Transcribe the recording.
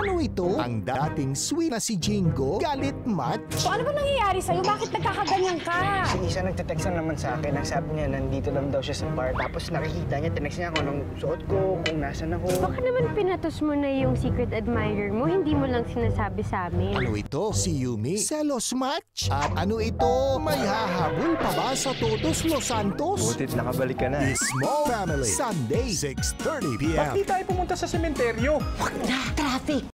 Ano ito? Ang dating sweet na si Jingo, galit match? So ano ba nangyayari sa'yo? Bakit nagkakaganyan ka? Si Isa nagte-text na naman sa akin. Ang sabi niya, nandito lang daw siya sa bar. Tapos nakikita niya, tinext niya ako anong suot ko, kung nasan ako. Baka naman pinatos mo na yung secret admirer mo, hindi mo lang sinasabi sa amin. Ano ito? Si Yumi? Selos match? At ano ito? May hahabol pa ba sa Todos Los Santos? Butit nakabalik ka na. Small Family, Sunday, 6:30 p.m. Bakit tayo pumunta sa sementeryo? Traffic!